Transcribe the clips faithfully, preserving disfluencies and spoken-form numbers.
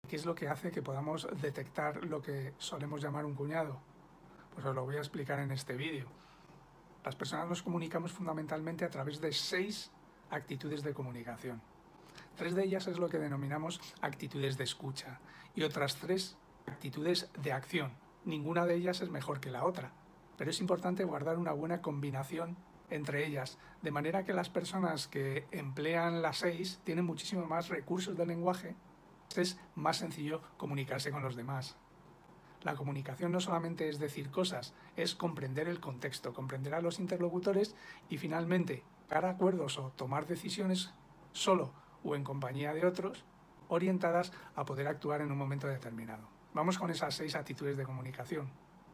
¿Qué es lo que hace que podamos detectar lo que solemos llamar un cuñado? Pues os lo voy a explicar en este vídeo. Las personas nos comunicamos fundamentalmente a través de seis actitudes de comunicación. Tres de ellas es lo que denominamos actitudes de escucha y otras tres actitudes de acción. Ninguna de ellas es mejor que la otra, pero es importante guardar una buena combinación entre ellas, de manera que las personas que emplean las seis tienen muchísimo más recursos de lenguaje. Es más sencillo comunicarse con los demás. La comunicación no solamente es decir cosas, es comprender el contexto, comprender a los interlocutores y finalmente llegar a acuerdos o tomar decisiones solo o en compañía de otros, orientadas a poder actuar en un momento determinado. Vamos con esas seis actitudes de comunicación.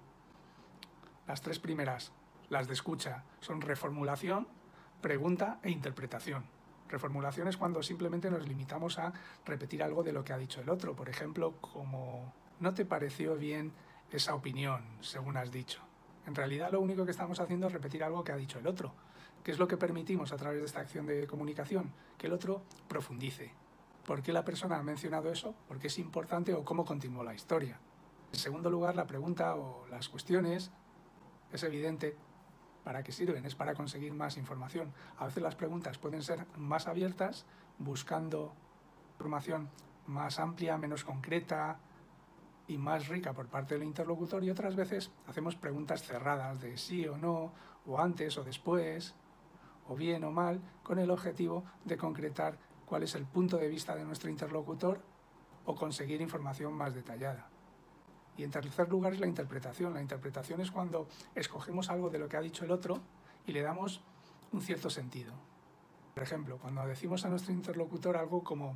Las tres primeras, las de escucha, son reformulación, pregunta e interpretación. Reformulación es cuando simplemente nos limitamos a repetir algo de lo que ha dicho el otro. Por ejemplo, como ¿no te pareció bien esa opinión, según has dicho? En realidad lo único que estamos haciendo es repetir algo que ha dicho el otro. ¿Qué es lo que permitimos a través de esta acción de comunicación? Que el otro profundice. ¿Por qué la persona ha mencionado eso? ¿Por qué es importante o cómo continuó la historia? En segundo lugar, la pregunta o las cuestiones es evidente. ¿Para qué sirven? Es para conseguir más información. A veces las preguntas pueden ser más abiertas, buscando información más amplia, menos concreta y más rica por parte del interlocutor, y otras veces hacemos preguntas cerradas de sí o no, o antes o después, o bien o mal, con el objetivo de concretar cuál es el punto de vista de nuestro interlocutor o conseguir información más detallada. Y en tercer lugar es la interpretación. La interpretación es cuando escogemos algo de lo que ha dicho el otro y le damos un cierto sentido. Por ejemplo, cuando decimos a nuestro interlocutor algo como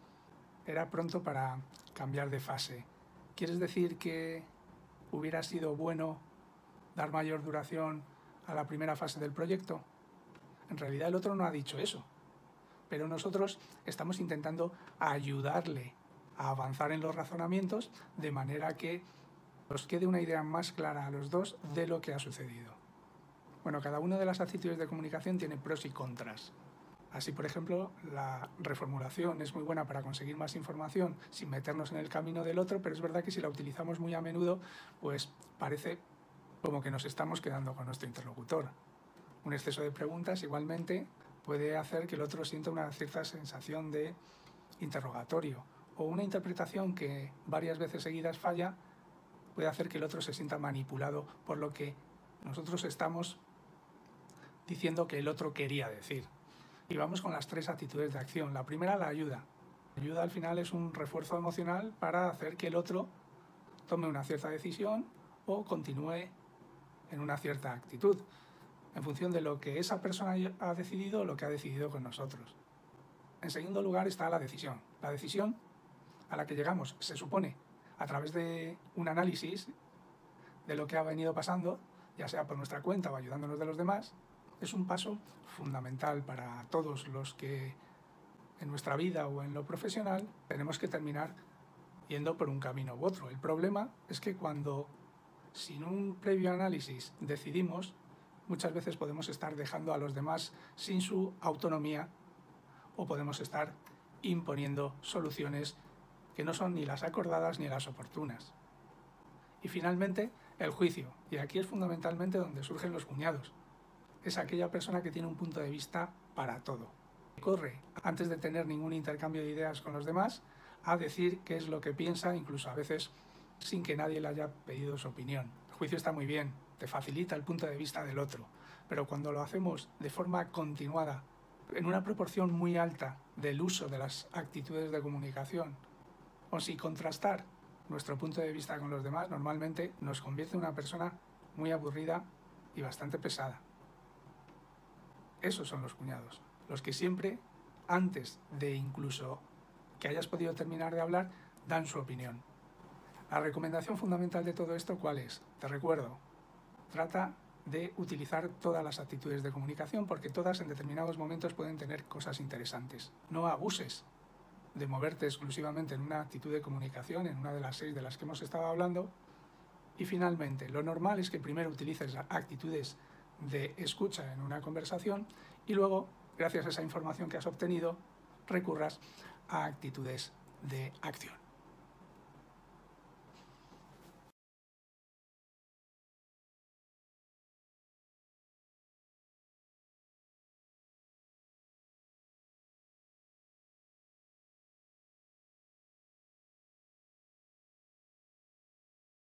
era pronto para cambiar de fase, ¿quieres decir que hubiera sido bueno dar mayor duración a la primera fase del proyecto? En realidad el otro no ha dicho eso, pero nosotros estamos intentando ayudarle a avanzar en los razonamientos de manera que nos quede una idea más clara a los dos de lo que ha sucedido. Bueno, cada una de las actitudes de comunicación tiene pros y contras. Así, por ejemplo, la reformulación es muy buena para conseguir más información sin meternos en el camino del otro, pero es verdad que si la utilizamos muy a menudo, pues parece como que nos estamos quedando con nuestro interlocutor. Un exceso de preguntas igualmente puede hacer que el otro sienta una cierta sensación de interrogatorio, o una interpretación que varias veces seguidas falla puede hacer que el otro se sienta manipulado por lo que nosotros estamos diciendo que el otro quería decir. Y vamos con las tres actitudes de acción. La primera, la ayuda. La ayuda al final es un refuerzo emocional para hacer que el otro tome una cierta decisión o continúe en una cierta actitud, en función de lo que esa persona ha decidido o lo que ha decidido con nosotros. En segundo lugar está la decisión. La decisión a la que llegamos, se supone, a través de un análisis de lo que ha venido pasando, ya sea por nuestra cuenta o ayudándonos de los demás, es un paso fundamental para todos los que en nuestra vida o en lo profesional tenemos que terminar yendo por un camino u otro. El problema es que cuando, sin un previo análisis, decidimos, muchas veces podemos estar dejando a los demás sin su autonomía o podemos estar imponiendo soluciones que no son ni las acordadas ni las oportunas. Y finalmente, el juicio. Y aquí es fundamentalmente donde surgen los cuñados. Es aquella persona que tiene un punto de vista para todo. Corre, antes de tener ningún intercambio de ideas con los demás, a decir qué es lo que piensa, incluso a veces sin que nadie le haya pedido su opinión. El juicio está muy bien, te facilita el punto de vista del otro, pero cuando lo hacemos de forma continuada, en una proporción muy alta del uso de las actitudes de comunicación, o sin contrastar nuestro punto de vista con los demás, normalmente nos convierte en una persona muy aburrida y bastante pesada. Esos son los cuñados, los que siempre, antes de incluso que hayas podido terminar de hablar, dan su opinión. La recomendación fundamental de todo esto, ¿cuál es? Te recuerdo, trata de utilizar todas las actitudes de comunicación porque todas en determinados momentos pueden tener cosas interesantes. No abuses de moverte exclusivamente en una actitud de comunicación, en una de las seis de las que hemos estado hablando. Y finalmente, lo normal es que primero utilices actitudes de escucha en una conversación y luego, gracias a esa información que has obtenido, recurras a actitudes de acción.